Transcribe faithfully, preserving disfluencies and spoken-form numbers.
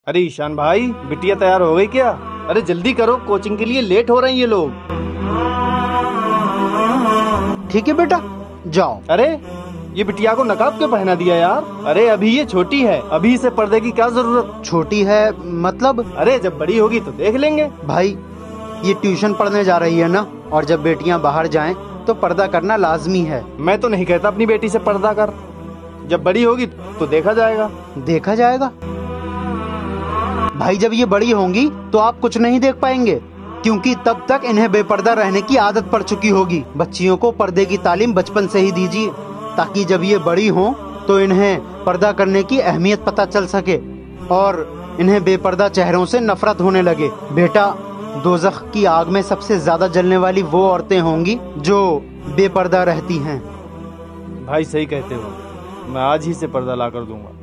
अरे ईशान भाई, बिटिया तैयार हो गई क्या? अरे जल्दी करो, कोचिंग के लिए लेट हो रहे हैं ये लोग। ठीक है बेटा, जाओ। अरे ये बिटिया को नकाब क्यों पहना दिया यार? अरे अभी ये छोटी है, अभी इसे पर्दे की क्या जरूरत? छोटी है मतलब? अरे जब बड़ी होगी तो देख लेंगे। भाई ये ट्यूशन पढ़ने जा रही है ना, और जब बेटियां बाहर जाएं तो पर्दा करना लाजमी है। मैं तो नहीं कहता अपनी बेटी से पर्दा कर, जब बड़ी होगी तो देखा जाएगा। देखा जाएगा? भाई जब ये बड़ी होंगी तो आप कुछ नहीं देख पाएंगे, क्योंकि तब तक इन्हें बेपर्दा रहने की आदत पड़ चुकी होगी। बच्चियों को पर्दे की तालीम बचपन से ही दीजिए, ताकि जब ये बड़ी हों तो इन्हें पर्दा करने की अहमियत पता चल सके और इन्हें बेपर्दा चेहरों से नफरत होने लगे। बेटा, दोज़ख की आग में सबसे ज्यादा जलने वाली वो औरतें होंगी जो बेपर्दा रहती हैं। भाई सही कहते हो, मैं आज ही से पर्दा ला कर दूंगा।